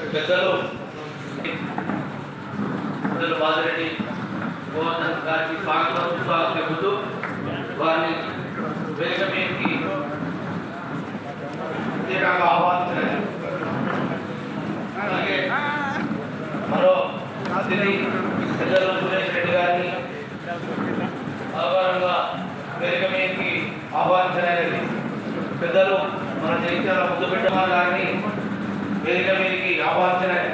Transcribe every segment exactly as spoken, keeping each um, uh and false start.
పెద్దలు పెద్దలు బాజిరెడ్డి గోవర్ధన్ గారికి స్వాగతం సుస్వాగతం చెబుతూ వారిని వేదిక మీదకి ప్రత్యేకంగా ఆహ్వానించారు. అలాగే మరో అతిథి పెద్దలు సురేష్ రెడ్డి గారిని ఆహ్వానంగా వేదిక మీదకి ఆహ్వానించలేదు. పెద్దలు మన జగిత్యాల ముద్దుబిడ్డ గారిని వేదిక మీదకి ఆహ్వానించలేదు.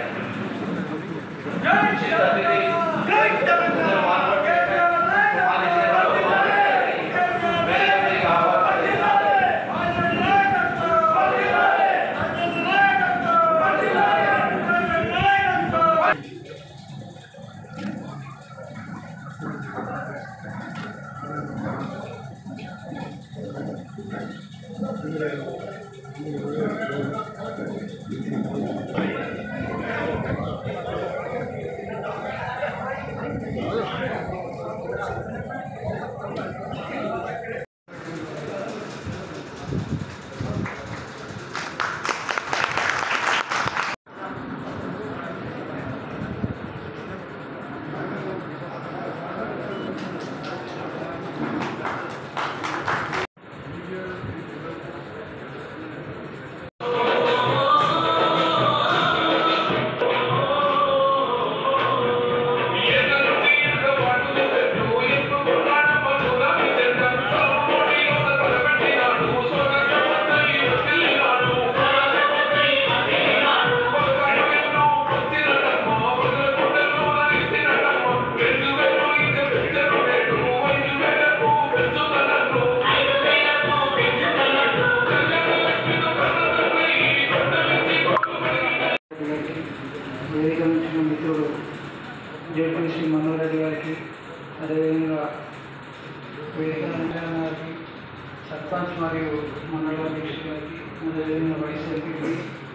వేదిక నుంచి మిత్రుడు జేపీసీ మనోహర్ రెడ్డి గారికి, అదేవిధంగా వేదిక గారికి, సర్పంచ్ మరియు మండల అధ్యక్షుడు గారికి, అదేవిధంగా వైస్ ఎంపీ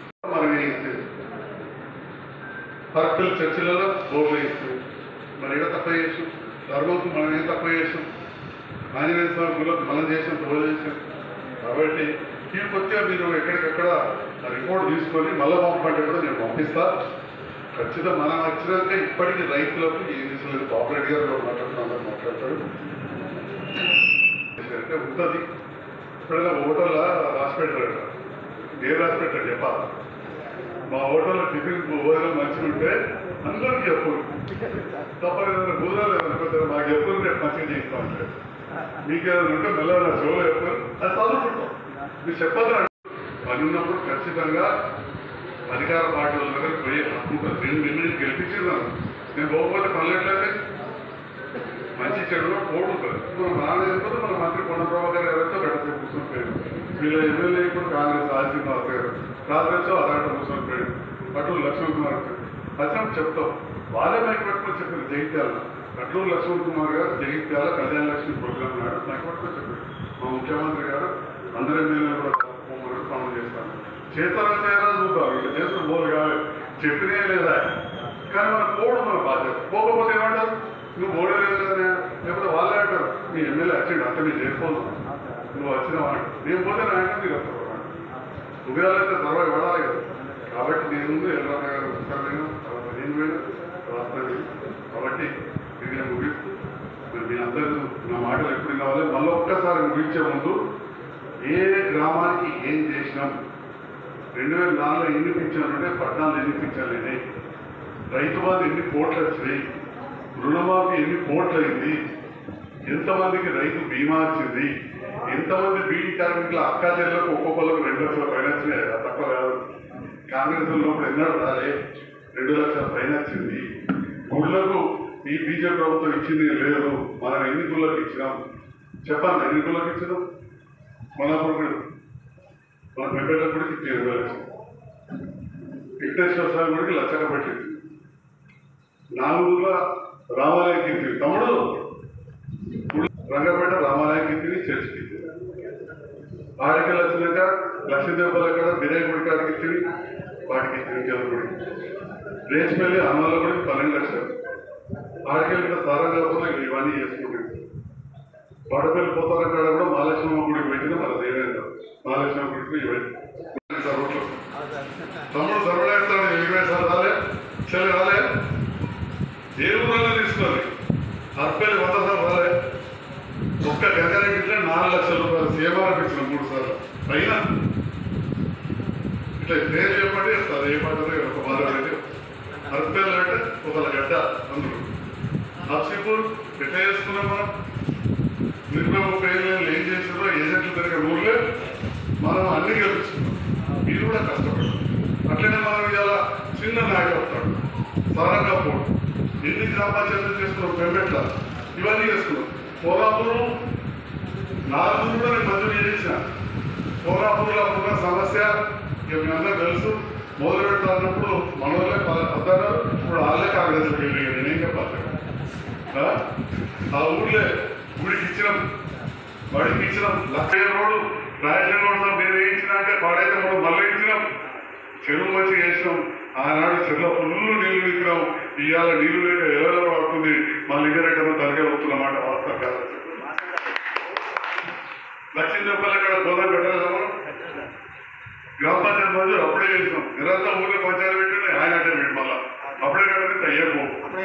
పర్కుల చర్చలలో బోర్డు వేస్తాం. మరి ఏదో తప్ప చేసాం, ధర్మంకు మనం ఏం తప్ప చేసాం, ఆంజనేయ స్వామి గుళ్ళకు మనం చేసాం, తోడు చేసాం. కాబట్టి ఈ కొద్దిగా మీరు ఎక్కడికక్కడ రిపోర్ట్ తీసుకొని మళ్ళీ పంపమంటే కూడా నేను పంపిస్తా. ఖచ్చితంగా మనం వచ్చినాక ఇప్పటికీ రైతులకు ఏం చేసలేదు. కోఆపరేట్ గారు మాట్లాడుతూ అందరూ మాట్లాడతారు అంటే ఉంటుంది. ఇప్పుడైనా హోటల్లో రాసి పెట్టారు, ఏ రాసి పెట్టారు చెప్పాలి. మా హోటల్లో టిఫిన్ భోజనం మంచిగా ఉంటే అందరికీ చెప్పు, తప్ప ఏదైనా భోజనాలు ఏదైనా పెద్ద మాకు చెప్పు, రేపు మంచిగా చేస్తాం అంటే మీకు ఏదైనా ఉంటే మెల్ల నా షోలో చెప్పారు, అది చదువుకుంటాం. మీరు చెప్పదు పని ఉన్నప్పుడు ఖచ్చితంగా అధికార పార్టీ వాళ్ళ దగ్గర పోయే హక్కుంటుంది. నేను మిమ్మల్ని గెలిపించేదాను, నేను పోకపోతే పనులు ఎట్లయితే మంచి చెడులో పోటు ఉంటుంది. మనం రాలేకపోతే మన మంత్రి పొన్న ప్రభాకర్ ఎవరైతే గడిపే కూర్చొని పోయారు. వీళ్ళ ఎమ్మెల్యే ఇప్పుడు కాంగ్రెస్ ఆదిశ్రీనివాస్ గారు, కాంగ్రెస్ అదాంట కూర్చొని పోయాడు. అటూరు లక్ష్మణ్ కుమార్ వచ్చినప్పుడు చెప్తాం. వాళ్ళే మైకి పట్టుకొని చెప్పారు జగిత్యాల. అటూరు లక్ష్మణ్ కుమార్ గారు జగిత్యాల కళ్యాణ లక్ష్మి ప్రోగ్రామ్ నాడు మైకి పట్టుకొని చెప్పారు. మా ముఖ్యమంత్రి గారు అందరి ఎమ్మెల్యేలు కూడా తప్పకుండా పనులు చేస్తాను. చేస్తారా చేయాలా చూద్దాం. ఇట్లా చేస్తున్న బోలు కాదు, చెప్పినే లేదా. కానీ మన పోడు మన బాధ్యత. పోకపోతే ఏమంటారు, నువ్వు ఓడే లేదు కదా, లేకపోతే వాళ్ళే అంటారు మీ ఎమ్మెల్యే వచ్చిండు అంత మీరు చేసుకోదు, నువ్వు వచ్చిన వాడు నేను పోతే నా అంటే మీరు వస్తారు. ఉదయాలైతే తర్వాత పడాలి కదా. కాబట్టి నేను ముందు ఎల్లమ్మ గారు వస్తాను, నేను తర్వాత నేను పోయినా రాస్తాను. కాబట్టి ఇది నేను ముగిస్తూ మరి మీ అందరూ నా మాటలు ఎప్పుడు కావాలి. మళ్ళీ ఒక్కసారి ముగించే ముందు ఏ గ్రామానికి ఏం చేసినాం, రెండు వేల నాలుగులో ఎన్ని పింఛాలంటే పద్నాలుగు ఎన్ని పింఛాలండి, రైతు బాధ ఎన్ని కోట్లు వచ్చినాయి, రుణమాఫీ ఎన్ని కోట్లు అయింది, ఎంతమందికి రైతు బీమా వచ్చింది, ఎంతమంది బీడీ కార్మికుల అక్కా చెల్లెలకు ఒక్కొక్కరికి రెండు లక్షల పైన వచ్చినాయి. తక్కువ కాదు. కాంగ్రెస్ ఉన్నప్పుడు ఎన్నడూ రాలే, రెండు లక్షల పైన వచ్చింది. గుళ్ళకు ఈ బీజేపీ ప్రభుత్వం ఇచ్చింది లేదు, మనం ఎన్ని గుళ్ళకి ఇచ్చినాం చెప్పాలి. ఎన్ని గుళ్ళకి ఇచ్చినాం? మనప్పుడు మన పెద్దలకు కూడా ఇచ్చి ఇరవై లక్షలు, వెంకటేశ్వర స్వామి గుడికి లక్షగా పట్టింది. నాలుగుల రామాలయం కీర్తి తమ్ముడు రంగపేట రామాలయం కీర్తిని చర్చికి ఆడికి వచ్చినాక లక్ష్మీదేవల కాడ బిరాయి గుడి కాడికి ఇచ్చింది, వాటికి ఇచ్చింది గుడి. రేచిపల్లి అన్నాల గుడికి పన్నెండు లక్షలు, ఆడికెళ్ళి సారంగాపురంలో ఇవన్నీ చేసుకుంటుంది. వాడపల్లి పోతారం కాడ కూడా మహాలక్ష్మమ్మ గుడికి పెట్టిన మన దేవేంద్ర మహాలక్ష్మమ్మ గుడికి ఇవన్నీ రోడ్లు తమ్ముడు ధర్మలేస్తాడు ఇరవై సార్లు రాలే చెల్లి రాలే ఏ ఊళ్ళో తీసుకోవాలి అర్పేలు వంద సార్లు రాలే ఒక్క గంగారెడ్డి ఇట్లా నాలుగు లక్షల రూపాయలు సీఎంఆర్ ఇచ్చిన మూడు సార్లు పైన ఇట్లా పేరు చెప్పండి అది ఏ మాట ఒక మాట్లాడేది అర్పేలు అంటే ఒక గడ్డ అందరూ నర్సీపూర్ ఎట్లా చేసుకున్నాం మనం నిర్మల ముప్పై ఏళ్ళు ఏం చేసారో ఏజెంట్లు తిరిగే ఊళ్ళే మనం అన్ని గెలుచుకున్నాం మీరు కూడా కష్టపడ్డారు అట్లనే మనం ఇలా చిన్న నాయకత్వం సారంగా పోవడం ఎన్ని గ్రామ పంచాయతీలు చేసుకున్నాం పెంపెట్ల ఇవన్నీ చేసుకున్నాం కోరాపురం నాలుగు కూడా నేను మంజూరు చేసిన కోరాపూర్లో ఉన్న సమస్య ఇక మీ అందరూ తెలుసు మొదలు పెడతాన్నప్పుడు మన వాళ్ళే పద్దారు ఇప్పుడు వాళ్ళే కాంగ్రెస్కి వెళ్ళి నేనేం చెప్పాలి ఆ ఊళ్ళే గుడికి ఇచ్చినాం వాడికి ఇచ్చినాం lakh road Rajashekhar road sir నేను వేయించిన అంటే వాడైతే మనం మళ్ళీ ఇచ్చినాం చెరువు వచ్చి వేసినాం ఆనాడు చెరువులో ఫుల్లు నీళ్లు నింపినాం ఇవాళ నీళ్లు లేక ఎవరో పడుతుంది మా లింగారెడ్డి తలకే వస్తున్నమాట వాస్తవం కాదు లక్ష్మీ చెప్పాలి అక్కడ గోదాం పెట్టాలి మనం గ్రామ పంచాయతీ రోజు అప్పుడే చేసినాం నిరంతరం ఊళ్ళో పంచాయతీ పెట్టిన ఆయన అంటే పెట్టి మళ్ళా అప్పుడే కట్టండి అయ్యపో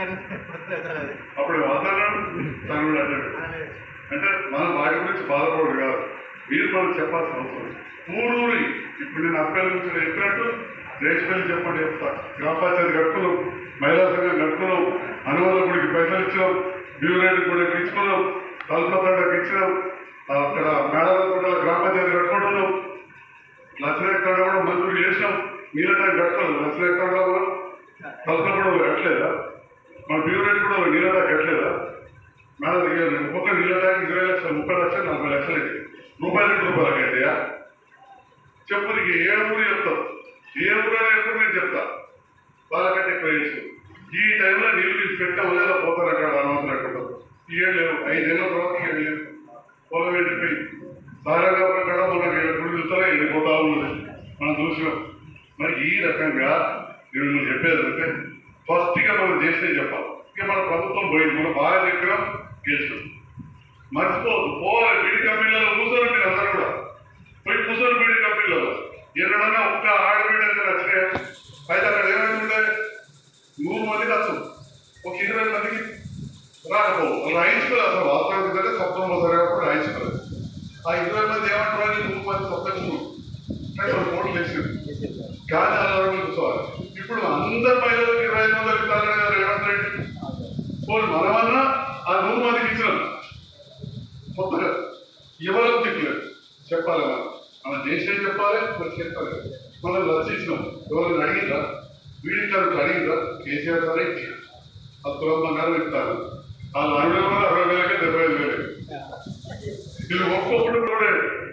అప్పుడు వాతావరణం తను కూడా అంటే అంటే మనం వాటి గురించి బాధపడదు కాదు మీరు మనం చెప్పాల్సిన అవసరం ఊరూరి ఇప్పుడు నేను అప్పటి నుంచి చెప్పినట్టు దేశపల్లి చెప్పండి చెప్తా గ్రామ పంచాయతీ కట్టుకున్నాం మహిళా సంఘం కట్టుకున్నాం అనువాద గుడికి పైసలు ఇచ్చినాం బ్యూరేట్ కూడా ఇచ్చుకున్నాం కల్పతండకి ఇచ్చినాం అక్కడ మేడాల గ్రామ పంచాయతీ కట్టుకుంటున్నాం లక్షలేక్కడ కూడా మంజూరు చేసినాం నీళ్ళ ట్యాంక్ కట్టుకోలేదు లక్షలేక్కడ కూడా కల్పన కూడా కట్టలేదా మన బ్యూరేట్ కూడా నీళ్ళ ట్యాంక్ కట్టలేదా మేడం ఒక్కొక్క నీళ్ళ ట్యాంక్ ఇరవై లక్షలు ముప్పై లక్షలు నలభై లక్షలు అయితే రూపాయలు రెండు రూపాయలకి అయితేయా చెప్పు నీకు ఏ ఊరు చెప్తావు ఏ ఊరైనా ఎప్పుడు నేను చెప్తా వాళ్ళకంటే ఎక్కువ చేసు ఈ టైంలో నీళ్ళు తీసి పెట్టాం లేదా పోతారు అక్కడ అనవసరం అక్కడ ఏం లేవు ఐదేళ్ళ తర్వాత ఏం లేవు పొలం వెళ్ళిపోయి సారంగా అక్కడ మనకి ఎప్పుడు చూస్తారా వెళ్ళిపోతా ఉన్నది మనం చూసినాం మరి ఈ రకంగా నేను నువ్వు చెప్పేది అంటే ఫస్ట్గా మనం చేస్తే చెప్పాలి ఇక మన ప్రభుత్వం పోయింది మనం బాగా చెప్పినాం గెలిచినాం మర్చిపోదు పోవాలి బీడీ కంపెనీలలో కూర్చొని మీరు అందరూ కూడా పోయి కూర్చొని బీడీ కంపెనీలలో ఎన్నడన్నా ఒక్క ఆడబిడ్డ వచ్చినాయి అయితే అక్కడ ఏమైందంటే నూరు మందికి అసలు ఒక ఇరవై మందికి రాకపోవు వాళ్ళు రాయించుకోలేదు అసలు వాస్తవానికి సరే సప్తమ సరే కూడా రాయించుకోలేదు ఆ ఇరవై మంది ఏమంటారు నూరు మంది సప్తం మూడు కోట్లు వేసింది కానీ అలా కూర్చోవాలి ఇప్పుడు అందరి మహిళలకు ఇరవై ఐదు మందికి ఇస్తారని కదా రేవంత్ రెడ్డి పోనీ మనమన్నా ఆ నూరు మందికి ఇచ్చినాం కొత్తగా ఎవరికి చెప్పలేదు చెప్పాలి మనం మనం చేసేది చెప్పాలి మరి చెప్పాలి మనం రచించినాం ఎవరిని అడిగిందా వీడి కాదు అడిగిందా కేసీఆర్ ద్వారా ఇచ్చారు అది తులం బంగారం ఇస్తారు వాళ్ళు అరవై వేల అరవై వేలకే డెబ్బై ఐదు వేలు వీళ్ళు ఒక్కొక్కటి కూడా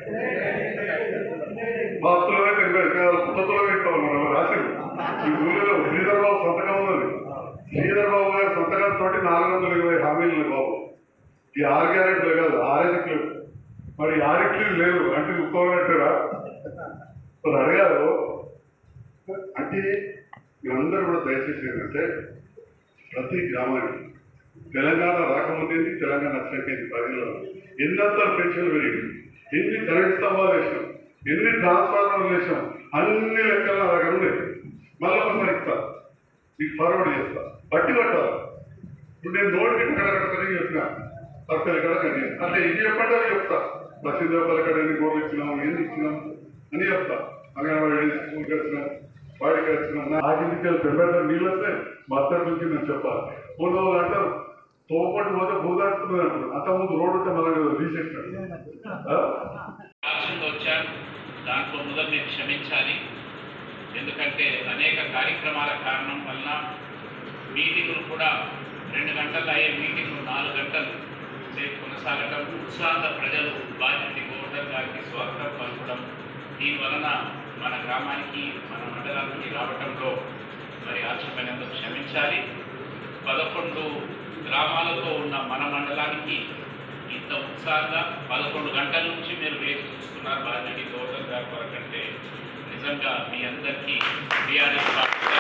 బాస్తులమే డెబ్బై కొత్త తులం ఇస్తాం మనం రాసింది ఈ ఊళ్ళో శ్రీధర్ బాబు సంతకం ఉన్నది శ్రీధర్ బాబు గారి సంతకంతో నాలుగు వందల ఇరవై హామీలు బాబు ఈ ఆరు గ్యారెంట్లు కాదు ఆరింట్లు మరి ఆరింట్లు లేవు అంటే ఉత్కోనట్టుగా మరి అడిగారు అంటే మీరందరూ కూడా దయచేసి ఏంటంటే ప్రతి గ్రామానికి తెలంగాణ రాకముందే తెలంగాణ వచ్చాకేది ప్రజల్లో ఎన్నంతర పెన్షన్లు పెరిగింది ఎన్ని కరెంట్ స్తంభాలు వేసినాం ఎన్ని ట్రాన్స్ఫార్మర్లు వేసినాం అన్ని లెక్కలు నా దగ్గర ఉన్నాయి మళ్ళీ ఒకసారి ఇస్తా నీకు ఫార్వర్డ్ చేస్తా బట్టి పట్టాలి ఇప్పుడు నేను నోటికి ఎక్కడ కట్టని చెప్పినా పక్కన ఎక్కడ కానీ అంటే ఇది చెప్పండి అని చెప్తా లక్ష్మీ ఎక్కడ ఎన్ని గోర్లు ఇచ్చినాం ఎన్ని ఇచ్చినాం అని చెప్తా అంగన్వాడీ స్కూల్కి వచ్చినాం వాడికి వచ్చినాం ఆకింటికి పెంపెట్ట నీళ్ళు వస్తే మత్తడి నుంచి నేను చెప్పాలి మూడు రోజులు అంటారు తోపటి పోతే భూదాడుతుంది అంటారు అంతకుముందు రోడ్డు ఉంటే మళ్ళీ తీసేసినాడు వచ్చాను దాంట్లో మొదలు నేను క్షమించాలి ఎందుకంటే అనేక కార్యక్రమాల కారణం వలన మీటింగులు కూడా రెండు గంటలు అయ్యే మీటింగ్లు నాలుగు గంటలు సేపు కొనసాగడం ఉత్సాహ ప్రజలు బాధ్యత గవర్నర్ గారికి స్వాగతం పలకడం దీని వలన మన గ్రామానికి మన మండలానికి రావడంలో మరి ఆశ్చర్యమైనందుకు క్షమించాలి. పదకొండు గ్రామాలతో ఉన్న మన మండలానికి ఇంత ఉత్సాహంగా పదకొండు గంటల నుంచి మీరు వేచి చూస్తున్నారు బాధ్యత గవర్నర్ గారి కొరకంటే నిజంగా మీ అందరికీ టీఆర్ఎస్ పార్టీగా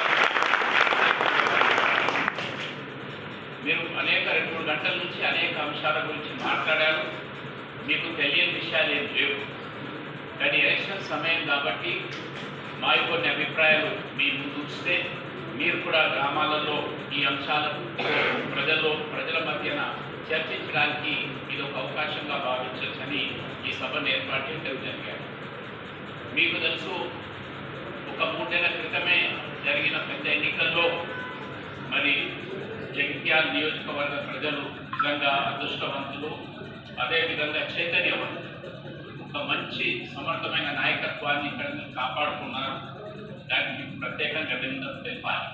మీరు అనేక రెండు మూడు గంటల నుంచి అనేక అంశాల గురించి మాట్లాడారు. మీకు తెలియని విషయాలు ఏం లేవు, కానీ ఎలక్షన్ సమయం కాబట్టి మా కొన్ని అభిప్రాయాలు మీ ముందు ఉంచితే మీరు కూడా గ్రామాలలో ఈ అంశాలను ప్రజల్లో ప్రజల మధ్యన చర్చించడానికి ఇది ఒక అవకాశంగా భావించవచ్చని ఈ సభను ఏర్పాటు చేయడం జరిగారు. మీకు తెలుసు, ఒక మూడు నెలల క్రితమే జరిగిన పెద్ద ఎన్నికల్లో మరి జగిత్యాల నియోజకవర్గ ప్రజలు నిజంగా అదృష్టవంతులు, అదేవిధంగా చైతన్యవంతులు. ఒక మంచి సమర్థమైన నాయకత్వాన్ని ఇక్కడ మీరు కాపాడుకున్నారు. దానికి మీకు ప్రత్యేకంగా అభినందనలు తెలిపాలి.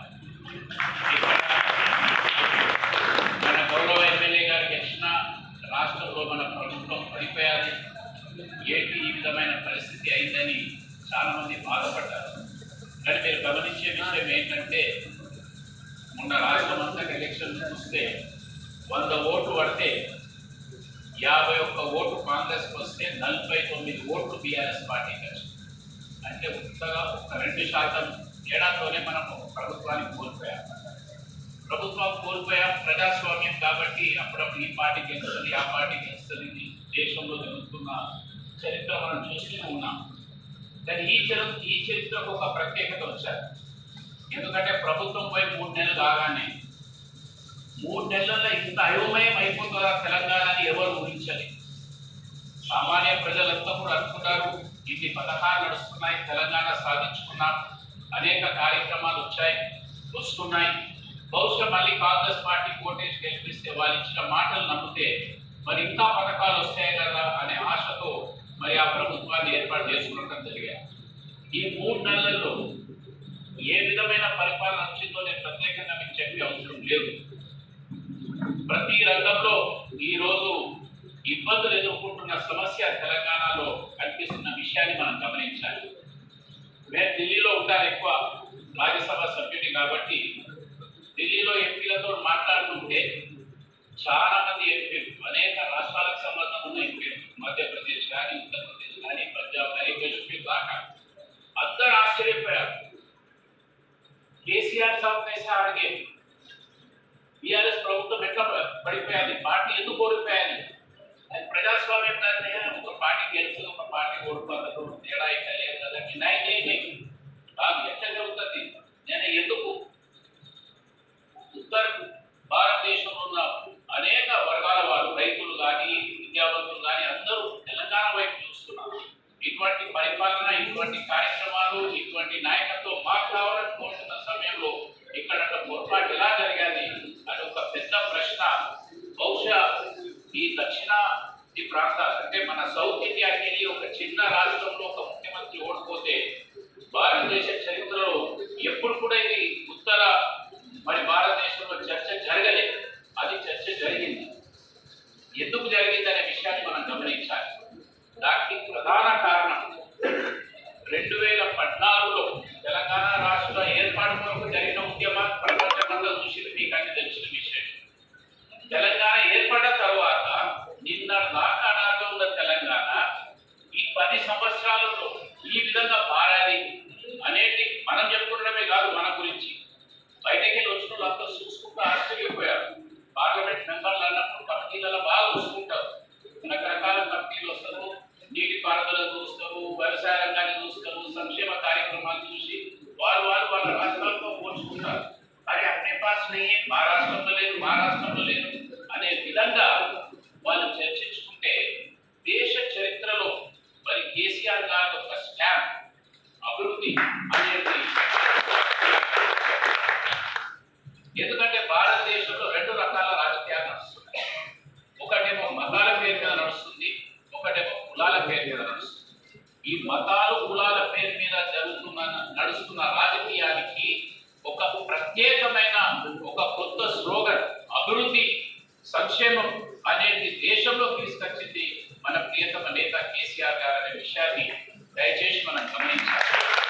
మన గౌరవ ఎమ్మెల్యే గారు గెలిచిన రాష్ట్రంలో మన ప్రభుత్వం పడిపోయాలి, ఏంటి ఈ విధమైన పరిస్థితి అయిందని చాలామంది బాధపడ్డారు. కానీ మీరు గమనించే విషయం ఏంటంటే, మొన్న రాష్ట్రం అంతా ఎలక్షన్ చూస్తే వంద ఓట్లు పడితే యాభై ఒక్క ఓటు కాంగ్రెస్కి వస్తే నలభై తొమ్మిది ఓట్లు బీఆర్ఎస్ పార్టీకి వచ్చింది. అంటే కొత్తగా ఒక రెండు శాతం తేడాతోనే మనం ప్రభుత్వాన్ని కోల్పోయాం. ప్రభుత్వం కోల్పోయాం, ప్రజాస్వామ్యం కాబట్టి అప్పుడప్పుడు ఈ పార్టీ గెలుస్తుంది, ఆ పార్టీ గెలుస్తుంది. దేశంలో జరుగుతున్న చరిత్ర మనం చూస్తూనే ఉన్నాం. కానీ ఈ చరిత్ర ఈ చరిత్రకు ఒక ప్రత్యేకత వచ్చారు. ఎందుకంటే ప్రభుత్వం పోయి మూడు నెలలు కాగానే మూడు నెలల్లో ఇంత అయోమయం అయిపోతుందా తెలంగాణ అని ఎవరు ఊహించలేదు. సామాన్య ప్రజలంతా కూడా అనుకున్నారు, ఇన్ని పథకాలు నడుస్తున్నాయి, తెలంగాణ సాధించుకున్నాం, అనేక కార్యక్రమాలు వచ్చాయి వస్తున్నాయి, బహుశా మళ్ళీ కాంగ్రెస్ పార్టీ కోటేజ్ గెలిపిస్తే వాళ్ళు ఇచ్చిన మాటలు నమ్మితే మరి ఇంకా పథకాలు వస్తాయి కదా అనే ఆశతో మరి ఆ ప్రభుత్వాన్ని ఏర్పాటు చేసుకోవడం జరిగాయి. ఈ మూడు నెలల్లో ఏ విధమైన పరిపాలన వచ్చిందో నేను ప్రత్యేకంగా మీకు చెప్పే అవసరం లేదు. ప్రతి రంగంలో ఈరోజు ఇబ్బందులు ఎదుర్కొంటున్న సమస్య తెలంగాణలో కనిపిస్తున్న విషయాన్ని మనం గమనించాలి. మేము ఢిల్లీలో ఉంటాను, ఎక్కువ రాజ్యసభ సభ్యుని కాబట్టి ఢిల్లీలో ఎంపీలతో మాట్లాడుతుంటే చాలా మంది ఎంపీలు, అనేక రాష్ట్రాలకు సంబంధం ఉన్న ఎంపీలు, మధ్యప్రదేశ్ కానీ ఉత్తరప్రదేశ్ కానీ పంజాబ్ కానీ కశ్మీర్ దాకా అందరూ ఆశ్చర్యపోయారు. కేసీఆర్ సాబ్ కైసా ఆగే, బీఆర్ఎస్ ప్రభుత్వం ఎట్లా పడిపోయాలి, పార్టీ ఎందుకు ఓడిపోయాలి, ప్రజాస్వామ్యం కానీ ఒక పార్టీ గెలుస్తుంది, ఒక పార్టీ ఓడిపోతుంది, తేడా ఇక్కడ లేదు కదా, నైన్ కాదు ఎట్లా జరుగుతుంది. నేను ఎందుకు ఉత్తర భారతదేశంలో ఉన్న అనేక వర్గాల వారు, రైతులు కానీ విద్యావంతులు కానీ అందరూ తెలంగాణ వైపు చూస్తున్నారు. ఇటువంటి పరిపాలన, ఇటువంటి కార్యక్రమాలు, ఇటువంటి నాయకత్వం మాకు కావాలని కోరుతున్న సమయంలో ఇక్కడ పొరపాటు ఎలా జరిగాది అని ఒక పెద్ద ప్రశ్న. బహుశా ఈ దక్షిణ ఈ ప్రాంతాలు అంటే మన సౌత్ ఇండియాకి వెళ్ళి ఒక చిన్న రాష్ట్రంలో ఒక ముఖ్యమంత్రి ఓడిపోతే భారతదేశ చరిత్రలో ఎప్పుడు కూడా ఇది ఉత్తర మరి భారతదేశంలో చర్చ జరగలేదు. అది చర్చ జరిగింది. ఎందుకు జరిగింది అనే విషయాన్ని మనం గమనించాలి. దానికి ప్రధాన కారణం రెండు వేల పద్నాలుగులో తెలంగాణ రాష్ట్ర ఏర్పాటు కొరకు జరిగిన ఉద్యమాన్ని ప్రపంచమంతా చూసింది, మీకు అన్ని తెలిసిన విషయం. తెలంగాణ ఏర్పడ్డ తర్వాత నిన్న దాకా ఉన్న తెలంగాణ ఈ పది సంవత్సరాలలో ఈ విధంగా మారాలి అనేది మనం చెప్పుకోవడమే కాదు, మన గురించి బయటకి వచ్చిన వాళ్ళు అంతా చూసుకుంటూ ఆశ్చర్యపోయారు. పార్లమెంట్ మెంబర్లు అన్నప్పుడు కమిటీలలో బాగా చూసుకుంటారు, రకరకాల కమిటీలు వస్తారు, నీటి పారుదల చూస్తారు, వ్యవసాయ రంగాన్ని చూస్తారు, సంక్షేమ కార్యక్రమాలు చూసి వారు వారు వాళ్ళ రాష్ట్రాలతో పోల్చుకుంటారు. అది అన్ని పాస్ నెయ్యి మా రాష్ట్రంలో లేదు, మా రాష్ట్రంలో లేదు అనే విధంగా వాళ్ళు చర్చించుకుంటే దేశ చరిత్రలో మరి కేసీఆర్ గారి ఒక స్టాంప్ అభివృద్ధి అనేది. ఎందుకంటే భారతదేశంలో రెండు రకాల రాజకీయాలు నడుస్తున్నాయి. ఒకటేమో మతాల పేరు మీద నడుస్తుంది, ఒకటేమో కులాల పేరు మీద నడుస్తుంది. ఈ మతాలు కులాల పేరు మీద జరుగుతున్న నడుస్తున్న రాజకీయానికి ఒక ప్రత్యేకమైన ఒక కొత్త స్లోగన్ అభివృద్ధి సంక్షేమం అనేది దేశంలో తీసుకొచ్చింది మన ప్రియతమ నేత కేసీఆర్ గారు అనే విషయాన్ని దయచేసి మనం గమనించాలి.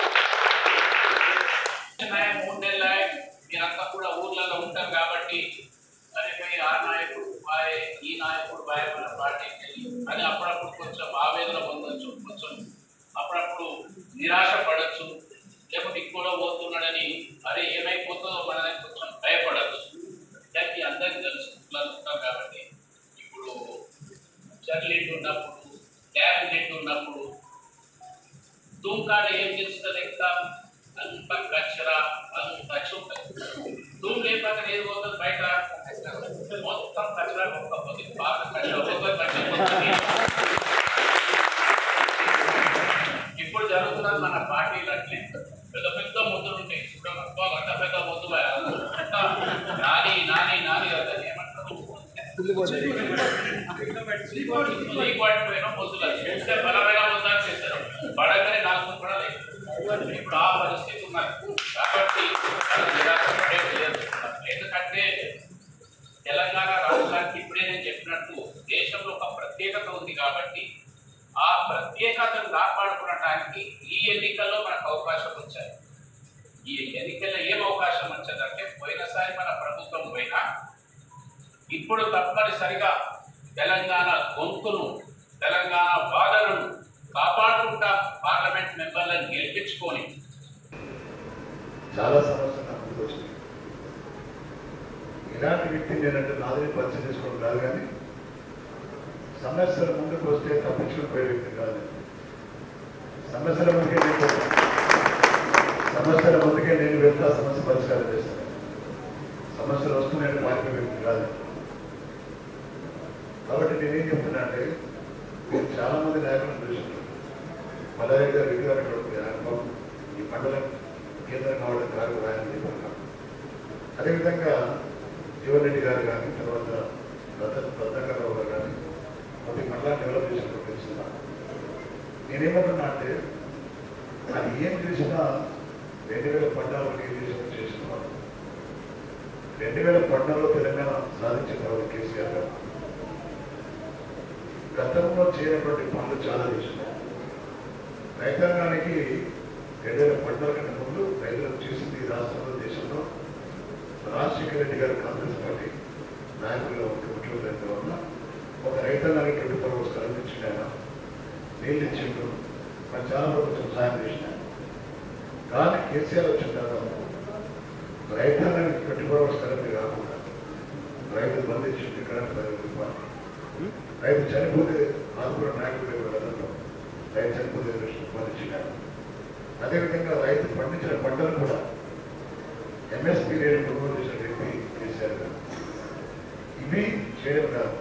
మూడు నెలల మీరంతా కూడా ఊర్లలో ఉంటారు కాబట్టి మరి ఆ నాయకుడు బాయ్, ఈ నాయకుడు బాయ్ మన పార్టీకి అని అప్పుడప్పుడు కొంచెం ఆవేదన పొందొచ్చు, కొంచెం అప్పుడప్పుడు నిరాశ పడవచ్చు, లేకపోతే ఇంకోలో పోతున్నాడని అరే ఏమైపోతుందో మనని కొంచెం భయపడచ్చు. దానికి అందరికీ తెలుసు ఉంటాం కాబట్టి ఇప్పుడు చర్లీట్ ఉన్నప్పుడు, డ్యామ్ నీట్ ఉన్నప్పుడు తుమ్ కాడ ఏం చేస్తుంది ఇంకా అంత కచ్చరా అంత చుక్క తుమ్ లేకపోతే ఏది పోతుంది బయట మొత్తం కచ్చరా ఒక్కపోతే బాగా కచ్చరా ఒక్కొక్క ఇప్పుడు జరుగుతున్నది మన పార్టీలు అట్లే పెద్ద పెద్ద ముద్దులు ఉంటాయి ఇప్పుడు అంత పెద్ద ముద్దు నాని నాని నాని అవుతుంది ఏమంటారు పడిపోయిన ముద్దులు చూస్తే బలమైన ముద్దని చేస్తారు పడగానే నాలుగు పడలేదు ఇప్పుడు ఆ పరిస్థితి ఉన్నది కాబట్టి ఎందుకంటే తెలంగాణ రాష్ట్రానికి ఇప్పుడే నేను చెప్పినట్టు దేశంలో ఒక ప్రత్యేకత ఉంది కాబట్టి ఆ ప్రత్యేకతను కాపాడుకోవడానికి ఈ ఎన్నికల్లో మనకు అవకాశం వచ్చాయి. ఈ ఎన్నికల్లో ఏం అవకాశం వచ్చేదంటే పోయినసారి మన ప్రభుత్వం పోయినా ఇప్పుడు తప్పనిసరిగా తెలంగాణ గొంతును తెలంగాణ బాధలను కాపాడుకుంటా పార్లమెంట్ మెంబర్లను గెలిపించుకొని చాలా సమస్యలు నాకు ముందుకు వచ్చినాయి. ఇలాంటి వ్యక్తి నేనంటే నాదని పరిచయం చేసుకోవడం కాదు, కానీ సమస్యలు ముందుకు వస్తే తప్పించుకుని పోయే వ్యక్తి కాదు. సమస్యల ముందుకే నేను సమస్యల ముందుకే నేను వెళ్తా సమస్య పరిష్కారం చేస్తాను. సమస్యలు వస్తున్నాయంటే మారిపోయే వ్యక్తి కాదు. కాబట్టి నేనేం చెప్తున్నా అంటే మీరు చాలా మంది నాయకులను చూసినారు. మల్లారెడ్డి గారు విగ్రహాన్ని అనుభవం ఈ మండలం కేంద్రం కావడం కాదు రాయని చెప్పారు. అదేవిధంగా జీవన్ రెడ్డి గారు కానీ తర్వాత రత్నాకరరావు గారు కానీ ప్రతి మండలాన్ని డెవలప్ చేసినట్టు తెలుస్తున్నా. నేనేమంటున్నా అంటే అది ఏం చేసినా రెండు వేల పద్నాలుగులో ఏం చేసినా చేసిన వాళ్ళు రెండు వేల పద్నాలుగులో తెలంగాణ సాధించిన తర్వాత కేసీఆర్ గారు గతంలో చేయనటువంటి పనులు చాలా చేసినారు. రైతాంగానికి రెండు వేల పద్నాలుగు కంటే ముందు రైతులకు చేసింది రాష్ట్రంలో దేశంలో రాజశేఖర రెడ్డి గారు కాంగ్రెస్ పార్టీ నాయకులుగా ముఖ్యమంత్రి వల్ల ఒక రైతాంగానికి ట్వంటీ ఫోర్ అవర్స్ కరెంట్ ఇచ్చిండు, ఆయన నీళ్ళు ఇచ్చిండు, మరి చాలా ప్రభుత్వం సాయం చేసినారు. కానీ కేసీఆర్ వచ్చిన తర్వాత రైతాంగానికి ట్వంటీ ఫోర్ అవర్స్ కరెంట్ కాకుండా రైతు బంద్ ఇచ్చింది కరెంట్ పదివేల రూపాయలు. రైతు చనిపోతే ఆదుకున్న నాయకులు గతంలో రైతు చనిపోతే లక్షల రూపాయలు ఇచ్చినారు. అదేవిధంగా రైతు పండించిన పంటలు కూడా ఎంఎస్పీ రేటు కొనుగోలు చేసిన వ్యక్తి కేసీఆర్ గారు. ఇవి చేయడం కాదు.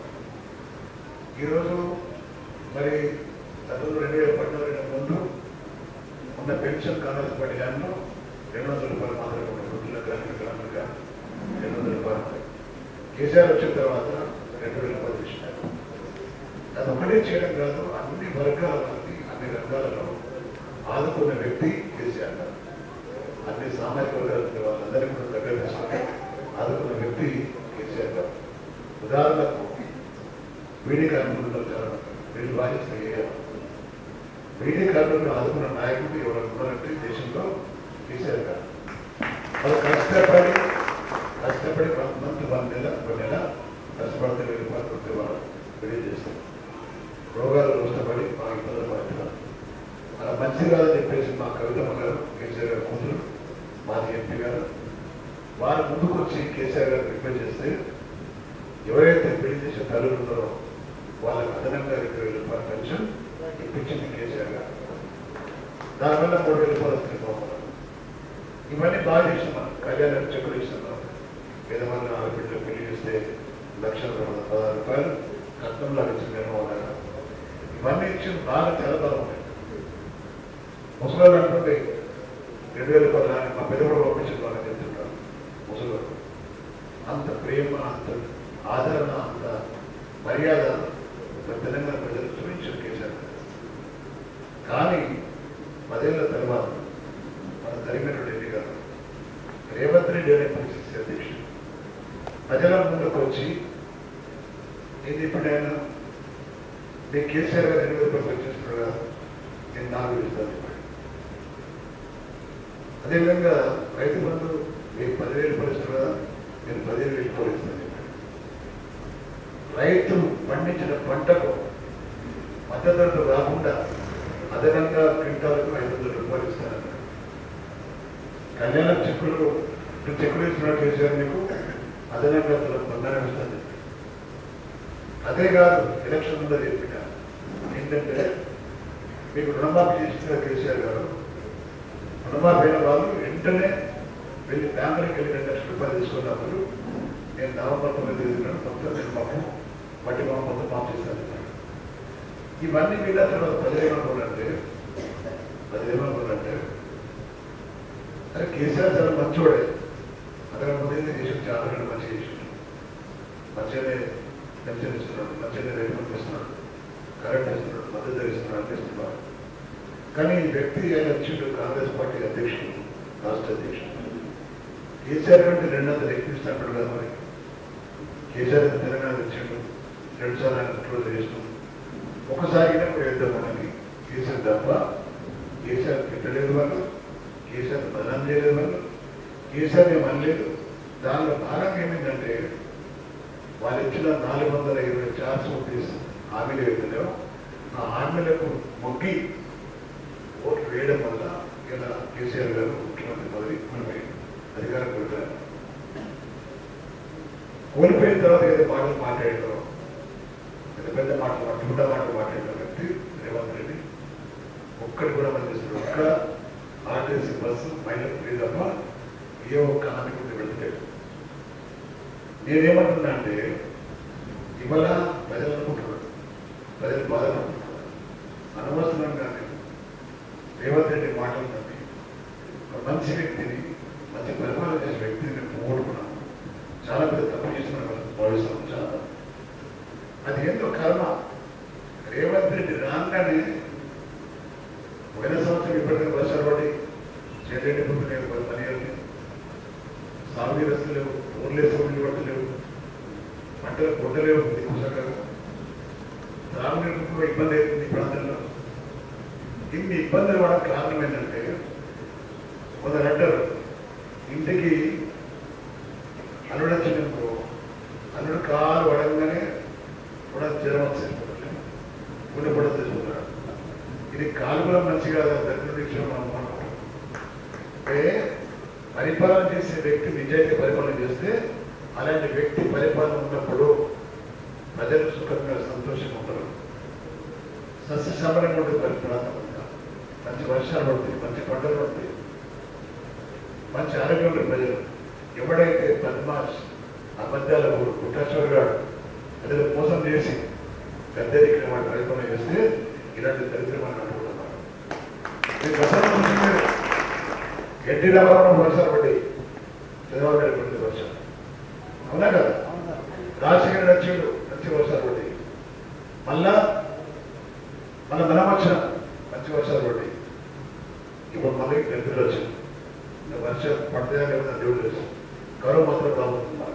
ఈరోజు మరి గతంలో రెండు వేల పద్నాలుగు ముందు ఉన్న పెన్షన్ కాంగ్రెస్ పార్టీ ల్యాండ్లో రెండు వందల రూపాయలు మాత్రమే ఉన్నాయి. వృద్ధుల గ్రామీణ గ్రామీణ రెండు వందల రూపాయలు. కేసీఆర్ వచ్చిన తర్వాత రెండు వేల రూపాయలు ఇచ్చినారు. అది ఒకటే చేయడం కాదు, అన్ని వర్గాల మంది అన్ని రంగాలలో ఆదుకున్న వ్యక్తి కేసీఆర్ గారు. అన్ని సామాజిక వర్గాల వాళ్ళందరినీ కూడా దగ్గర తీసుకొని ఆదుకున్న వ్యక్తి కేసీఆర్ గారు. ఉదాహరణకు బీడీ కార్మికులు చాలా వీళ్ళు బాధ్యత చేయాలి. బీడీ కార్మికులు ఆదుకున్న నాయకుడు ఎవరు ఉన్నారంటే దేశంలో కేసీఆర్ గారు. వాళ్ళు కష్టపడి కష్టపడి మంత్ వన్ నెల ఒక నెల కష్టపడితే వెయ్యి రూపాయలు కొట్టే వాళ్ళు బీడీ చేస్తారు. రోగాలు కష్టపడి మా ఇబ్బందులు పడుతున్నారు. అలా మంచి కాదని చెప్పేసి మా కవితమ్మ గారు కేసీఆర్ గారు కూతురు మాజీ ఎంపీ గారు వారు ముందుకు వచ్చి కేసీఆర్ గారు రిక్వెస్ట్ చేస్తే ఎవరైతే పెళ్లి చేసే తల్లులు ఉన్నారో వాళ్ళకి అదనంగా రెండు వేల రూపాయల పెన్షన్ ఇప్పించింది కేసీఆర్ గారు. దానివల్ల మూడు వేల రూపాయలు వస్తుంది పోవాలి. ఇవన్నీ బాగా చేసిన మనం కళ్యాణాన్ని చెక్కులు ఇస్తున్నాం. పేదవాళ్ళని ఆడపిల్లలు పెళ్లి చేస్తే లక్షల పదహారు రూపాయలు కట్నంలో ఇచ్చిన నిర్మాణాలు ఇవన్నీ ఇచ్చిన బాగా చాలా బలం ఉన్నాయి. ముసలాలు అనుకుంటే రెండు వేల రూపాయలు రాని మా పెద్దవాడు పంపించిన వాళ్ళని చెప్తుంటారు. ముసలాలు అంత ప్రేమ, అంత ఆదరణ, అంత మర్యాద తెలంగాణ ప్రజలు చూపించారు కేసీఆర్. కానీ పదేళ్ల తర్వాత మన జరిగినటువంటి ఎన్నికలు రేవంత్ రెడ్డి అనే పరిస్థితి అధ్యక్షుడు ప్రజల ముందుకు వచ్చి ఇది ఇప్పుడైనా మీ కేసీఆర్ గారు ఎనిమిది రూపాయలు వచ్చేస్తున్నాడు కదా, నేను నాలుగు ఇస్తాను చెప్పాడు. అదేవిధంగా రైతు బంధు మీకు పదివేలు పరిస్థితులు కదా, నేను పదిహేను వేలు పోలిస్తాను చెప్పాడు. రైతు పండించిన పంటకు మద్దతు ధరలు రాకుండా అదనంగా క్వింటాలకు ఐదు వందల రూపాయలు ఇస్తానన్నాడు. కళ్యాణ చెక్కులు చెక్కులు ఇస్తున్నాడు కేసీఆర్, మీకు అదనంగా బంగారం ఇస్తాను చెప్పాడు. అదే కాదు ఎలక్షన్ ముందు చెప్పిన ఏంటంటే మీకు రుణమాఫీ చేసిన కేసీఆర్ గారు రుణమాఫీ అయిన వాళ్ళు వెంటనే వెళ్ళి బ్యాంకులకు వెళ్ళి రెండు లక్షల రూపాయలు తీసుకున్నప్పుడు నేను నవంబర్ తొమ్మిది తీసుకున్నాను మొత్తం నేను మాకు మట్టి మా మొత్తం మాఫ్ చేస్తాను. ఇవన్నీ మీద తర్వాత ప్రజలు ఏమనుకోవాలంటే ప్రజలు ఏమనుకోవాలంటే అరే కేసీఆర్ చాలా మంచోడే అక్కడ ముందు చేసి చాలా మంచిగా చేసి మంచిగానే పెన్షన్ ఇస్తున్నాడు, మంచిగానే రేపు ఇస్తున్నాడు, కరెంట్ ఇస్తున్నాడు, మద్దతు ఇస్తున్నాడు అనిపిస్తున్నాడు. కానీ ఈ వ్యక్తి ఆయన వచ్చిండు కాంగ్రెస్ పార్టీ అధ్యక్షుడు, రాష్ట్ర అధ్యక్షుడు. కేసీఆర్ కంటే రెండంతలు ఎక్కువ ఇస్తాడు కదా. మరి కేసీఆర్ తెలంగాణ వచ్చిండు, రెండుసార్లు ఆయన క్లోజ్ చేస్తున్నాం. ఒకసారిగా వేద్దామని కేసీఆర్ తప్ప కేసీఆర్ పెట్టలేదు వాళ్ళు, కేసీఆర్ బలం చేయలేదు వాళ్ళు, కేసీఆర్ ఏం అనలేదు. దానిలో భాగంగా ఏమైందంటే వాళ్ళు ఇచ్చిన నాలుగు వందల ఇరవై చార్జ్ రూపీస్ హామీలు వేయలేవు. ఆ హామీలకు మొగ్గి ఓట్లు వేయడం వల్ల ఇలా కేసీఆర్ గారు ముఖ్యమంత్రి పదవి మనపై అధికారం కోల్పోయారు. కోల్పోయిన తర్వాత ఏదో మాటలు మాట్లాడారు, పెద్ద పెద్ద మాటలు చుట్ట మాటలు మాట్లాడిన వ్యక్తి రేవంత్ రెడ్డి ఒక్కటి కూడా పనిచేస్తున్నాడు. ఒక్క ఆర్టీసీ బస్సు మహిళలకు ఫ్రీ తప్ప ఏ ఒక్క హామీ కూడా వెళ్తలేదు. నేనేమంటున్నా అంటే ఇవాళ ప్రజలు అనుకుంటున్నాడు, ప్రజలు బాధపడుతున్నారు. అనవసరంగానే రేవంత్ రెడ్డి మాటలు నమ్మి ఒక మంచి వ్యక్తిని, మంచి పరిపాలన చేసే వ్యక్తిని మేము పోగొట్టుకున్నాము. చాలా పెద్ద తప్పు చేసిన భావిస్తాం. చాలా అది ఏందో కర్మ. రేవంత్ రెడ్డి రాగానే పోయిన సంవత్సరం ఇప్పటికీ వర్షాలు పడి చెల్లెండి పుట్టిన పని వెళ్ళి సాగు రస్తులు లేవు, ఊర్లేసి ఊళ్ళు పట్టలేవు, పంటలు కొట్టలేవు, దిక్కుసకగా త్రాగునీరు కూడా ఇబ్బంది అవుతుంది ఈ ప్రాంతంలో. ఇన్ని ఇబ్బందులు పడడానికి కారణం ఏంటంటే కొందరు అంటారు ఇంటికి అల్లుడు వచ్చినప్పుడు అల్లుడు కాలు పడగానే కూడా జ్వరం వచ్చేసుకుంటారు, గుండె పొడ తెచ్చుకుంటారు. ఇది కాలు కూడా మంచిగా దగ్గర నుంచి మనం అనుకుంటాం. అంటే పరిపాలన చేసే వ్యక్తి నిజాయితీ పరిపాలన చేస్తే అలాంటి వ్యక్తి పరిపాలన ఉన్నప్పుడు ప్రజలు సుఖంగా సంతోషంగా ఉంటారు. సస్య సమరంగా ఉంటుంది పరిపాలన. మంచి వర్షాలు పడుతాయి, మంచి పంటలు పడతాయి, మంచి ఆరోగ్యం ఉంటుంది ప్రజలు. ఎవడైతే పద్మాష్ అబద్ధాల పుట్టేశ్వర్ గారు ప్రజలు మోసం చేసి పెద్దరికిన వాడు పరిపాలన చేస్తే ఇలాంటి దరిద్రం అని అనుకుంటున్నారు. ఎన్టీ రామారావు వర్షాలు పడ్డాయి, చంద్రబాబు నాయుడు పడింది వర్షాలు, అవునా కదా? రాజశేఖర నచ్చుడు మంచి వర్షాలు పడ్డాయి, మళ్ళా మన మనం వచ్చిన మంచి వర్షాలు పడ్డాయి. ఇప్పుడు మళ్ళీ దరిద్రులు వచ్చింది. వర్షం పడతాయా లేదా దేవుడు తెలుసు. కరువు మాత్రం బాగుంటున్నారు.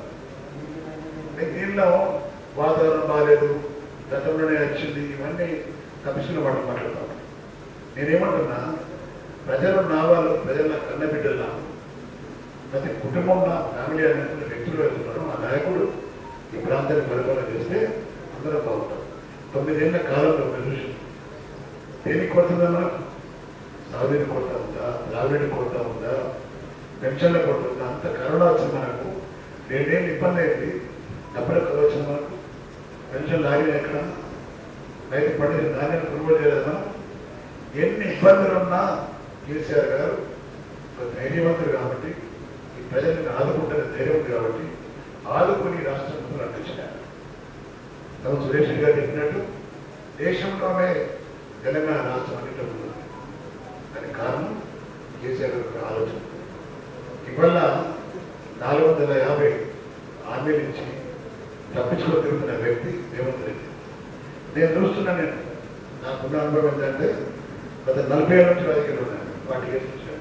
దీనిలో వాతావరణం బాగాలేదు, గతంలోనే వచ్చింది, ఇవన్నీ తప్పించిన వాటిని మాట్లాడతాం. నేనేమంటున్నా, ప్రజలు నా వాళ్ళు, ప్రజల కన్న బిడ్డల ప్రతి కుటుంబం నా ఫ్యామిలీ అనేటువంటి వ్యక్తులు వెళ్తున్నారు. ఆ నాయకుడు ఈ ప్రాంతాన్ని పరిపాలన చేస్తే అందరూ బాగుంటారు. తొమ్మిదేళ్ల కాలంలో రెవల్యూషన్ దేనికి కొడుతుందా? మనకు సాగునీరు కొడతా ఉందా, త్రాగునీరు కొడతా ఉందా, పెన్షన్ల కొడుతా ఉందా? అంత కరోనా వచ్చింది మనకు. రెండేళ్ళు ఇబ్బంది అయింది, డబ్బుల కరోనా వచ్చింది మనకు. పెన్షన్ లాగిన ఎక్కడ రైతు పండించిన ధాన్యాన్ని కొనుగోలు చేయలేదు మనం. ఎన్ని ఇబ్బందులు ఉన్నా కేసీఆర్ గారు ఒక ధైర్యవంతుడు కాబట్టి, ఈ ప్రజలను ఆదుకుంటున్న ధైర్యం ఉంది కాబట్టి ఆదుకుని రాష్ట్ర ముఖ్యులు అందించారు. తమ సురేష్ రెడ్డి గారు చెప్పినట్టు దేశంలోనే తెలంగాణ రాష్ట్రం అన్నింటి ఉంది. దానికి కారణం కేసీఆర్ గారి ఆలోచన. ఇవాళ నాలుగు వందల యాభై హామీల నుంచి తప్పించుకొని తిరుగుతున్న వ్యక్తి రేవంత్ రెడ్డి. నేను చూస్తున్నా, నేను నాకున్న అనుభవం ఏంటంటే గత నలభై ఏళ్ళ నుంచి రాజకీయాలు ఉన్నాను. పార్టీ చూశాను.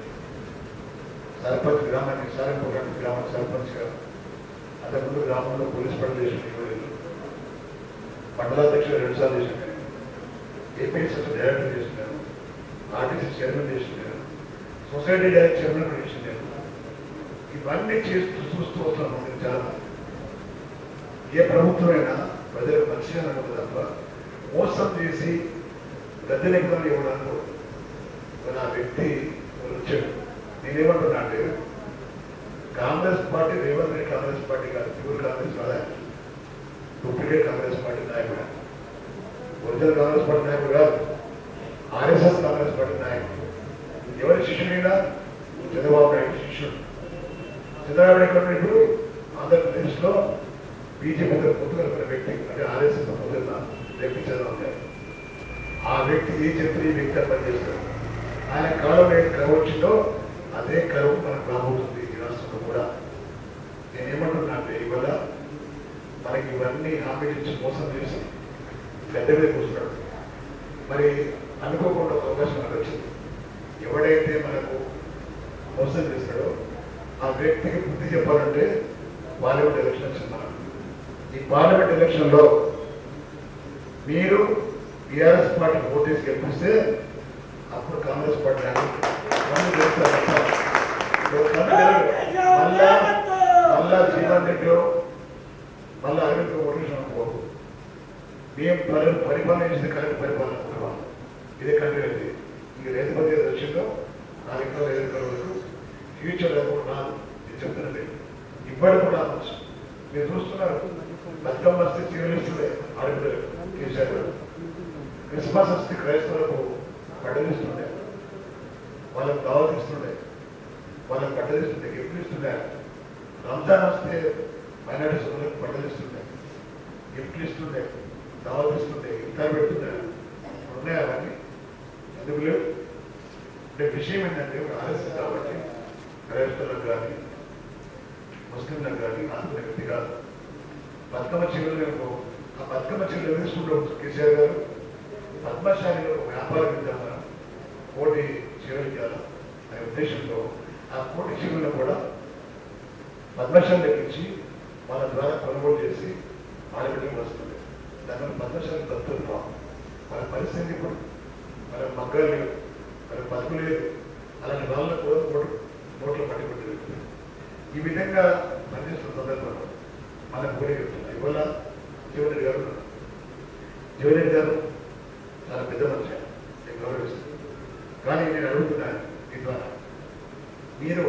సర్పంచ్ గ్రామానికి సారంపూర్ గ్రామానికి సర్పంచ్గా, అంతకుముందు గ్రామంలో పోలీస్ పనులు చేసిన ఇవ్వలేదు, మండలాధ్యక్షుడు రెండు సార్లు చేసిన, ఏపీఎస్ డైరెక్టర్ చేసినాను, ఆర్టీసీ చైర్మన్ చేసినాను, సొసైటీ డైరెక్టర్ చైర్మన్ కూడా చేసినాను. ఇవన్నీ చేస్తూ చూస్తూ వస్తున్నాను. నేను చాలా ఏ ప్రభుత్వమైనా ప్రజలకు మంచిగా అనుకుంటుంది తప్ప మోసం చేసి గద్దెనెక్కుదని ఇవ్వడానికి నా వ్యక్తి వచ్చాడు. నేనేమంటున్నా అంటే కాంగ్రెస్ పార్టీ రేవంత్ రెడ్డి కాంగ్రెస్ పార్టీ కాదు, ప్యూర్ కాంగ్రెస్ కాదా, డూప్లికేట్ కాంగ్రెస్ పార్టీ నాయకుడు, ఒరిజినల్ కాంగ్రెస్ పార్టీ నాయకుడు కాదు. ఆర్ఎస్ఎస్ కాంగ్రెస్ పార్టీ నాయకుడు. ఎవరి శిష్యుడైనా చంద్రబాబు నాయుడు శిష్యుడు. చంద్రబాబు నాయుడు ఇప్పుడు ఆంధ్రప్రదేశ్లో బీజేపీతో పొత్తుగల వ్యక్తి, అంటే ఆర్ఎస్ఎస్ పొత్తున్న వ్యక్తి చంద్రబాబు నాయుడు. ఆ వ్యక్తి ఏ చెప్పి ఈ వ్యక్తి పనిచేస్తాడు. ఆయన కాలం ఏ కరువు వచ్చిందో అదే కరువు మనకు రాబోతుంది ఈ రాష్ట్రంలో కూడా. నేనేమంటున్నా అంటే ఇవాళ మనకి ఇవన్నీ హామీలు ఇచ్చి మోసం చేసి గడ్డ మీద కూర్చున్నాడు. మరి అనుకోకుండా ఒక అవకాశం మనకు వచ్చింది. ఎవడైతే మనకు మోసం చేస్తాడో ఆ వ్యక్తికి బుద్ధి చెప్పాలంటే పార్లమెంట్ ఎలక్షన్ వచ్చింది. మనం ఈ పార్లమెంట్ ఎలక్షన్లో మీరు టీఆర్ఎస్ పార్టీకి ఓటేసి గెలిపిస్తే అప్పుడు కాంగ్రెస్ పార్టీ మళ్ళా మళ్ళా జీవన్ రెడ్డి మళ్ళీ అరవింద్ ఓటేషన్ అనుకోరు. మేము పరి పరిపాలన చేస్తే కరెక్ట్ పరిపాలన అనుకున్నాం. ఇదే కంటిన్యూ. ఈ రైతు బంధు ఏదో వచ్చిందో నాలుగు ఎకరాలు ఐదు ఎకరాల వరకు ఫ్యూచర్ లేకుండా రాదు. నేను చెప్తున్నాను. ఇప్పటి కూడా మీరు చూస్తున్నారు బతుకమ్మ వస్తే చీరలిస్తుండే ఆడపిల్లలు కేసీఆర్ గారు. క్రిస్మస్ వస్తే క్రైస్తవులకు బట్టలు ఇస్తుండే, వాళ్ళకు దావత్ ఇస్తుండే, వాళ్ళకి బట్టలు ఇస్తుండే, గిఫ్ట్లు ఇస్తుండే. రంజాన్ వస్తే మైనార్టీ సోదరులకు బట్టలు ఇస్తుండే, గిఫ్ట్లు ఇస్తుండే, దావత్ ఇస్తుండే, ఇఫ్తార్ పెడుతుండే. ఉన్నాయి అవన్నీ ఎందుకు లేవు అంటే విషయం ఏంటంటే ఆర్ఎస్ఎస్ కాబట్టి క్రైస్తవులకు కానీ ముస్లింలకు కానీ ఆంధ్ర వ్యక్తి కాదు. బతుకమ్మ చీరలు ఆ బతుకమ్మ చీరలు వేసుకుంటూ కేసీఆర్ గారు పద్మశాలిలో వ్యాపారం ఇద్దాం, మనం కోటి చీరలు ఇవ్వాలి అనే ఉద్దేశంతో ఆ కోటి చీరలను కూడా పద్మశాలి లెక్కించి వాళ్ళ ద్వారా కొనుగోలు చేసి ఆడబిడ్డకు వస్తుంది. దానివల్ల పద్మశాలి దత్తులు వాళ్ళ పరిస్థితి ఇప్పుడు వాళ్ళ మగ్గాలు లేవు, వాళ్ళ బతుకు లేదు. అలాంటి వాళ్ళని కూడా ఓటు ఓట్లు పట్టుకుంటుంది. ఈ విధంగా పనిచేస్తున్న సందర్భంలో మనకు కూడా చెప్తున్నారు. ఇవాళ జీవన్ రెడ్డి గారు జీవన్ రెడ్డి గారు చాలా పెద్ద మనిషి, నేను గౌరవిస్తాను. కానీ నేను అడుగుతున్నాను మీ ద్వారా, మీరు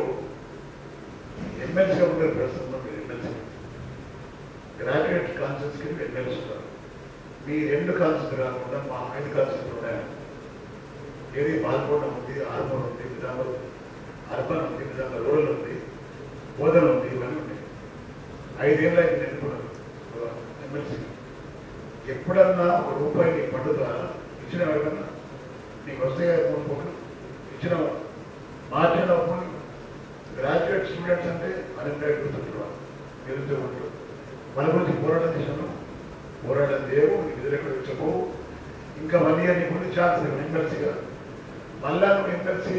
ఎమ్మెల్సీగా ఉండే ప్రస్తుతం మీరు ఎమ్మెల్సీ గ్రాడ్యుయేట్ కాన్సెన్స్కి ఎమ్మెల్సీ ఉన్నారు. మీ రెండు కాన్సెన్స్ కాకుండా మా ఐదు కాన్సెన్స్ ఉన్నాయి. ఏది బాల్కొండ ఉంది, ఆర్మూర్ ఉంది, నిజామాబాద్ అర్బన్ ఉంది, నిజామాబాద్ రూరల్ ఉంది, బోధన ఉంది, ఇవన్నీ ఉన్నాయి. ఐదేళ్ళు అయితే నేను కూడా ఎమ్మెల్సీ. ఎప్పుడన్నా ఒక రూపాయి నీ పండు ద్వారా ఇచ్చిన ఎవరికన్నా నీకు వస్తే మూడు కోట్లు ఇచ్చిన మార్చినప్పుడు గ్రాడ్యుయేట్ స్టూడెంట్స్ అంటే అన్ఎంప్లాయిడ్ గుర్తుంటారు, నిరుద్యోగులు. మన గురించి పోరాటం చేసినాను, పోరాటం లేవు, నీ నిధులు ఎక్కడ చెప్పవు. ఇంకా వన్ ఇయర్ నీకు ఉంది ఛాన్స్ ఎమ్మెల్సీగా. మళ్ళా నువ్వు ఎమ్మెల్సీ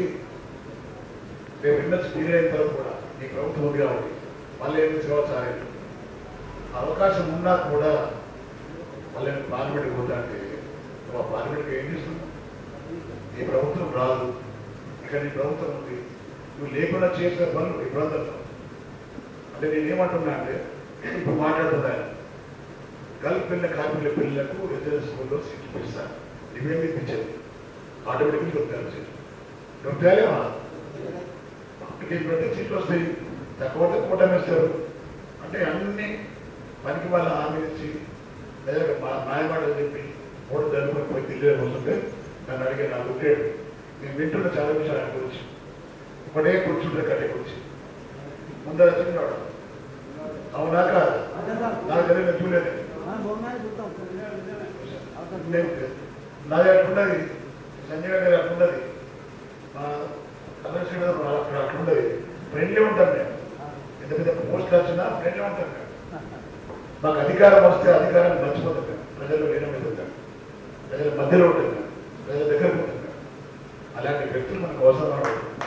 రేపు ఎమ్మెల్సీ పీరియడ్ అయిన తర్వాత కూడా నీ ప్రభుత్వం ఉంది కాబట్టి మళ్ళీ ఎమ్మెల్సీ కావచ్చు. ఆయన అవకాశం ఉన్నా కూడా మళ్ళీ పార్లమెంట్కి పోతా అంటే నువ్వు ఆ పార్లమెంట్కి ఏం చేస్తున్నావు? నీ ప్రభుత్వం రాదు, ఇక్కడ నీ ప్రభుత్వం ఉంది, నువ్వు లేకుండా చేసిన పనులు ఇబ్బంది అవుతావు. అంటే నేనేమంటున్నా అంటే ఇప్పుడు మాట్లాడుతున్నా గల్ఫ్ పిల్లల కార్మికుల పిల్లలకు రెసిడెన్స్ స్కూల్లో సీట్లు పిలుస్తాను. ఇవేమి ఇప్పించేది ఆటోమేటిక్గా దొరుకుతారు సీట్లు. దొరుకుతాయేమా అప్లికేషన్ పెడితే సీట్లు వస్తాయి. తక్కువ కూటమి ఇస్తారు అంటే అన్ని పనికి వాళ్ళ హామీ ఇచ్చి లేదా మా మాయమాటలు చెప్పి ఓటు జరుపుకొని పోయి ఢిల్లీ వస్తుంటే నన్ను అడిగే నాకు ఉంటాడు. నేను వింటున్న చాలా విషయాలు ఆయన గురించి. ఒకటే కూర్చుంటే కట్టే గురించి ముందర వచ్చినాడు. అవునా కాదు? నాకు జరిగిన చూడలేదు. నాది అట్లున్నది, సంజయ్ గారి అట్లున్నది, మా కమర్షియల్ అక్కడ అట్లున్నది. ఫ్రెండ్లీ ఉంటాం మేము. ఎంత పెద్ద పోస్టులు వచ్చినా ఫ్రెండ్లీ ఉంటాం మేము. మాకు అధికారం వస్తే అధికారాన్ని మర్చిపోతాం మేము. ప్రజల్లో లేనం ఎదుగుతాం, ప్రజల మధ్యలో ఉంటాం మేము, ప్రజల దగ్గరకు ఉంటాం మేము. అలాంటి వ్యక్తులు మనకు అవసరం.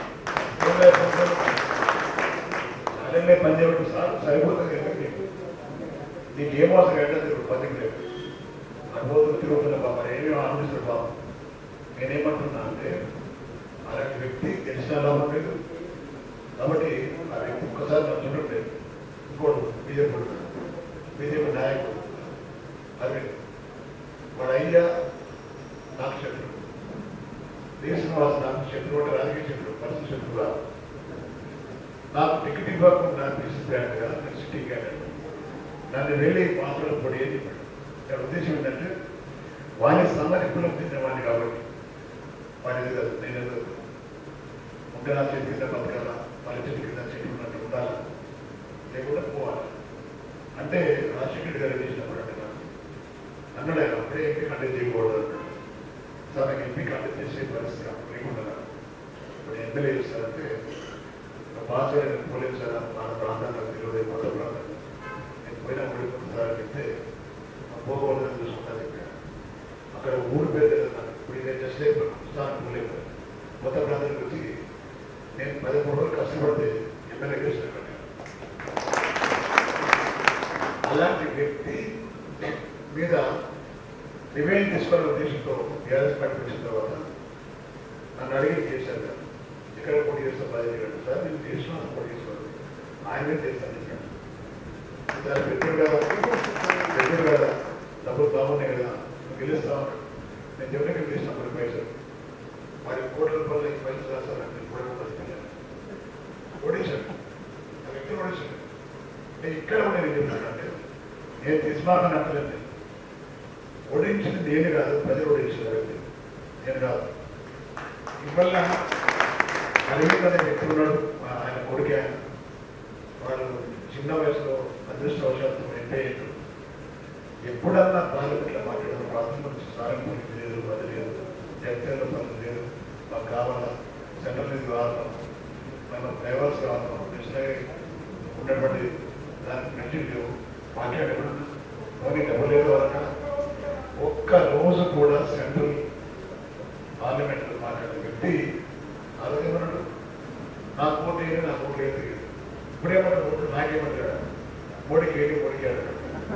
అలాగే పనిచేయడం సార్ సరిపోతుంది. నీకు ఏం అవసరం ఏంటంటే పనికి లేదు, అనుభవం తిరుగుతున్న బాబా ఏమేమి ఆనందిస్తాడు బాబు. నేనేమంటున్నా అంటే అలాంటి వ్యక్తి తెలిసిన లాభం లేదు. కాబట్టి ఆ వ్యక్తి ఒక్కసారి నన్ను చూడండి. ఇంకోడు బీజేపీ బీజేపీ నాయకుడు అది వాడు అయ్యా నాకు శత్రువు, డి శ్రీనివాస్ నాకు శత్రువు అంటే రాజకీయ శత్రువు, పరిస్థితి శత్రువు కాదు. నాకు టికెట్ ఇవ్వకుండా పీసీ బ్యాంక్ నేను సిటీ క్యాండిడేట్ నన్ను వెళ్ళి మాత్రం పొడి ఏం చెప్పాడు. దాని ఉద్దేశం ఏంటంటే వారి సమరిపులకు చెందిన వాడిని కాబట్టి ఉంటే నా చెట్టు కింద బతకాల వాళ్ళ చెట్టు కింద చెట్టు ఉన్నట్టు ఉండాలా లేకుండా పోవాలి అంటే రాజశేఖర్ గారు చేసినప్పుడు అంటే అన్నాడు ఆయన అప్పుడే ఎంపీ కంటెక్ట్ చేయకూడదు అన్నాడు. సార్ నాకు ఎంపీ కంటెక్ట్ చేసే పరిస్థితి అప్పుడు లేకుండా ఇప్పుడు ఎమ్మెల్యే చేస్తారంటే బాగా పోలేదు సార్ మన ప్రాంతాల్లో తెలియదు కొత్త ప్రాంతాలు నేను పోయినా పడిపోతుంది సార్ అని చెప్తే పోకూడదని చూసుకుంటాను చెప్పాను. అక్కడ ఊరు పేరు తెలుస్తాను ఇప్పుడు నేను జస్ట్ స్థానం పోలేదు కొత్త ప్రాంతానికి వచ్చి నేను పదమూడు రోజులు కష్టపడితే ఎమ్మెల్యే చేస్తాను. అలాంటి వ్యక్తి మీద రివెంజ్ తీసుకునే ఉద్దేశంతో టీఆర్ఎస్ పార్టీ వచ్చిన తర్వాత నన్ను అడిగి చేశారు కదా ఎక్కడ పోటీ చేస్తా బాధ్యత సార్ నేను చేసిన పోటీ చేసుకోవాలి ఆయనే చేస్తాను చెప్పాను. సార్ పెట్టాడు కదా పెట్టాడు కదా డబ్బులు బాగున్నాయి కదా నువ్వు గెలుస్తా ఉన్నాడు. నేను చెప్పిన గెలిచిన కొన్ని పైసలు వాడి కోట్ల రూపాయలు పైసలు రాస్తారు నేను కూడా పరిస్థితి ఓడించాను ఆ వ్యక్తిని ఓడించాను. నేను ఇక్కడ కూడా నేను చెప్తానంటే నేను తీసుమాకని అంటలేదు. ఓడించింది నేను కాదు ప్రజలు ఓడించిన వ్యక్తి నేను కాదు. ఇవల్ల అరవింద్ అనే వ్యక్తి ఉన్నాడు ఆయన కొడుకు ఆయన వాళ్ళు చిన్న వయసులో అదృష్టవశాత్తు ఎంపీ ఎప్పుడన్నా పార్లమెంట్లో మాట్లాడడం రాష్ట్రంలో సాయం పని లేదు అది లేదు జగత్లో పనులు లేదు మాకు కావాలా సెంట్రల్ నుంచి కావాలా మనం డ్రైవర్స్ కావాలా మిషనరీ ఉన్నటువంటి దానికి మంచి లేవు మాట్లాడేప్పుడు కానీ డబ్బు లేదు వాళ్ళ ఒక్క రోజు కూడా సెంట్రల్ పార్లమెంట్లో మాట్లాడే వ్యక్తి ఆలోచనడు నాకు ఓటు వేయదు నాకు ఓటు లేదు ఇప్పుడేమంటారు ఓటు నాకేమంటాడు మోడీకి వేయడు మోడీకి ఆడాడు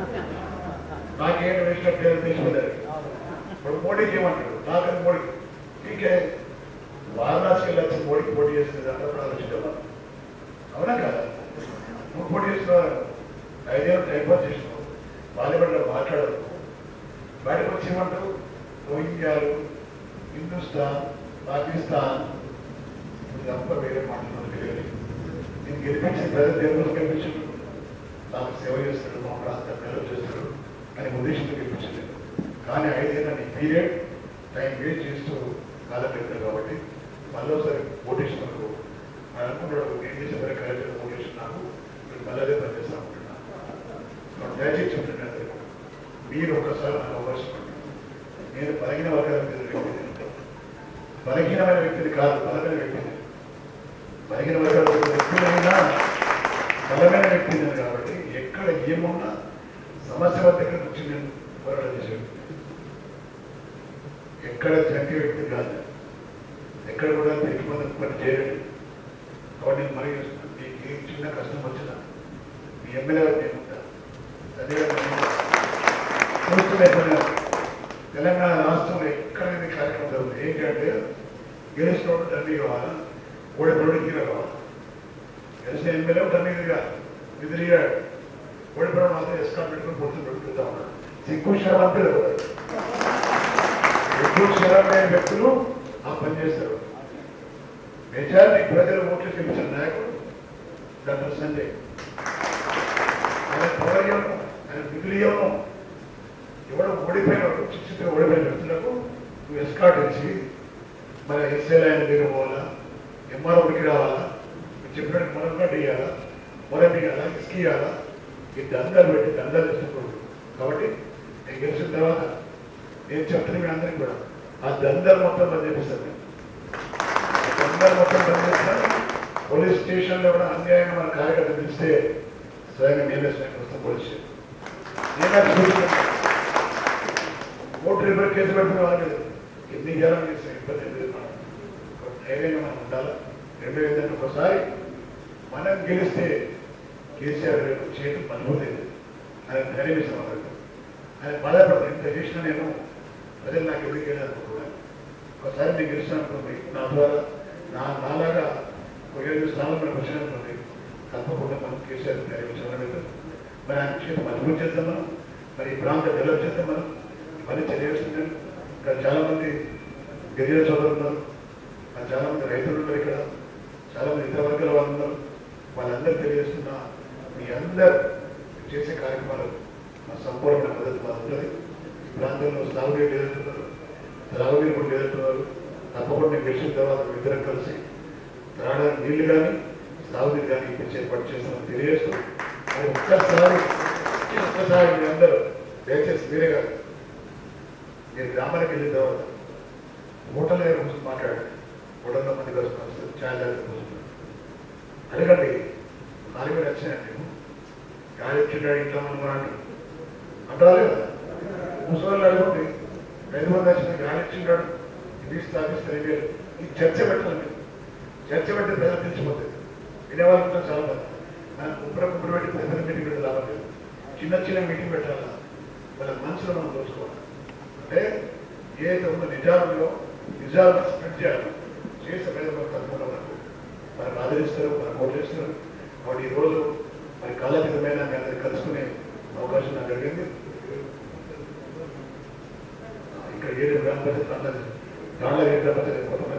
నాకేం వేసినట్టు తీసుకున్నారు. ఇప్పుడు మోడీకి ఏమంటాడు నాకని మోడీకి టీకే వారణాసికి వెళ్ళి వచ్చి మోడీకి పోటీ చేస్తుంది అన్నప్పుడు ఆలోచించాలి అవునా కదా. నువ్వు పోటీ చేస్తున్నావు ఐదేళ్ళు టైం పాస్ చేసినావు పార్లమెంట్లో మాట్లాడదు బయటకు వచ్చి ఏమంటారు రోహింగ్యాలు హిందుస్థాన్ పాకిస్తాన్ తప్ప వేరే మాటలు తెలియదు. నేను గెలిపించిన ప్రజలు దేవుడు గెలిపించాడు నాకు సేవ చేస్తాడు మా ప్రాంతం డెవలప్ చేస్తాడు అని ఉద్దేశంతో గెలిపించలేదు. కానీ ఐదేళ్ళ నీ పీరియడ్ టైం వేస్ట్ చేస్తూ కాలం పెట్టారు కాబట్టి మళ్ళీ ఒకసారి ఓటేసినందుకు ఆయన అనుకుంటాడు నేను చేసే పని కరెక్ట్గా ఓటేసి నాకు మీరు మళ్ళీ అదే పని చేస్తా అనుకుంటున్నాను. దయచేసి చెప్తున్నాను మీరు ఒకసారి నాకు అవకాశం పడి నేను బలహీన వర్గాల మీద వ్యక్తిని బలహీనమైన వ్యక్తిని కాదు బలమైన వ్యక్తిని బలహీన వర్గాల వ్యక్తులైనా బలమైన వ్యక్తిని కాబట్టి ఎక్కడ ఏమున్నా సమస్య దగ్గర నుంచి నేను పోరాటం చేశాను. ఎక్కడ చంకే వ్యక్తి కాదు ఎక్కడ కూడా తిరిగిపోతే పని చేయలేదు కాబట్టి నేను మరి మీకు ఏ చిన్న కష్టం వచ్చినా మీ ఎమ్మెల్యే నేను ఉంటాను. అదే చూస్తున్నా తెలంగాణ రాష్ట్రంలో ఎక్కడైనా కార్యక్రమం జరుగుతుంది ఏంటంటే గెలిచినోడు తండ్రి కావాలా ఓడిపోడు హీరో కావాలి. గెలిచిన ఎమ్మెల్యే తండ్రిగా విదిరిగాడు ఓడిపోవడం మాత్రం ఎస్కాట్ పెట్టుకుని పొడుతు పెట్టుకుంటా ఉన్నాడు. సిగ్గు శరం అంటే సిగ్గు శరం అనే వ్యక్తులు ఆ పని చేస్తారు. మెజారిటీ ప్రజలు ఓట్లు గెలిచిన నాయకుడు డాక్టర్ సంజయ్ ఆయన పౌర్యం ఆయన విధులీయం ఎవడో ఓడిపోయినాడు చిచ్చిగా ఓడిపోయిన వ్యక్తులకు నువ్వు ఎస్కాట్ ఇచ్చి మరి ఎస్ఏ లైన్ దగ్గర పోవాలా ఎంఆర్ఓడికి రావాలా చెప్పినట్టు మనం కూడా ఇవ్వాలా మొదటి ఇవ్వాలా ఇసుక ఇవ్వాలా ఈ దందాలు పెట్టి దందాలు ఇష్టపడు. కాబట్టి నేను గెలిచిన తర్వాత నేను చెప్తున్నా మీ అందరికీ కూడా ఆ దందాలు మొత్తం బంద్ చేపిస్తాను. దందాలు మొత్తం బంద్ చేస్తాను. పోలీస్ స్టేషన్లో కూడా అన్యాయంగా మన కార్యకర్త పిలిస్తే స్వయంగా నేనే స్వయం వస్తాను పోలీస్ స్టేషన్ నేనే చూస్తున్నాను. ఓటు రిపేర్ కేసు పెట్టుకునే వాళ్ళు ఎన్ని జనం చేస్తే ఇబ్బంది లేదు. ధైర్యంగా మనం ఉండాలా. రెండు ఏంటంటే ఒకసారి మనం గెలిస్తే కేసీఆర్ రేపు చేయడం మర్చిపోలేదు ఆయన ధైర్యం ఇస్తాం. ఆయన బాధపడదు ఇంత చేసినా నేను ప్రజలు నాకు ఎందుకు వెళ్ళాలనుకుంటున్నాను. ఒకసారి నేను గెలిచిన అనుకోండి నా ద్వారా నా నాలాగా ఒక ఏడు స్థానంలో మనకు వచ్చిననుకోండి తప్పకుండా మనం కేసీఆర్ ధైర్యం ఇచ్చామని మరి ఆయన విషయం మజబూత్ చేద్దాం. మనం మరి ఈ ప్రాంతం డెవలప్ చేద్దాం. మనం ఇవన్నీ తెలియజేస్తున్నాను. ఇక్కడ చాలామంది గిరిజన సోదరులు ఉన్నారు, చాలామంది రైతులు ఉన్నారు, ఇక్కడ చాలామంది ఇతర వర్గాల వాళ్ళు ఉన్నారు. వాళ్ళందరూ తెలియజేస్తున్నా మీ అందరు చేసే కార్యక్రమాలు మా సంపూర్ణమైన మద్దతు మాకు ఉంటుంది. ఈ ప్రాంతంలో సాగునీరు ఎదుర్కొన్నారు, త్రాగునీరు కూడా ఎదుర్కొన్నారు. తప్పకుండా నేను గెలిచిన తర్వాత ఇద్దరం కలిసి త్రాగడానికి నీళ్లు కానీ సాగునీరు కానీ ఇప్పించి ఏర్పాటు చేస్తామని తెలియజేస్తూ మరి ఒక్కసారి ఒక్కసారి మీ అందరూ దయచేసి మీరే కాదు మీరు గ్రామానికి వెళ్ళిన తర్వాత హోటల్ కూర్చొని మాట్లాడండి హోటల్లో మంది వస్తున్నారు ఛాయ్ కూర్చున్నారు అడగండి నాలుగు వేలు వచ్చినాయండి మేము గాలి వచ్చిండాడు ఇంట్లో మనం అంటారు అంటారా కదా ముసలి అడగండి ఐదు మంది వచ్చిన గాలి వచ్చిండాడు ఇది స్థాపిస్తారు వేలు ఈ చర్చ పెట్టాలి చర్చ పెట్టి ప్రజలు తెలిసిపోతుంది వినేవాళ్ళతో చాలా మంది నాకు కుప్పర కుప్పర పెట్టి ప్రజల మీటింగ్ పెట్టి లాభం లేదు చిన్న చిన్న మీటింగ్ పెట్టాలా వాళ్ళ మనసులో మనం దోచుకోవాలి అంటే ఏదైతే ఉందో నిజాలలో నిజాలను స్ప్రెడ్ చేయాలి చేసే ప్రజలు తప్పకుండా మనకు మనకు ఆదరిస్తారు మనకు ఓట్లేస్తారు కాబట్టి ఈరోజు మరి కాలతీతమైన మీ అందరికి కలుసుకునే అవకాశం నాకు జరిగింది ఇక్కడ ఏడు గ్రామ పంచాయతీ దాంట్లో గ్రామ పంచాయతీ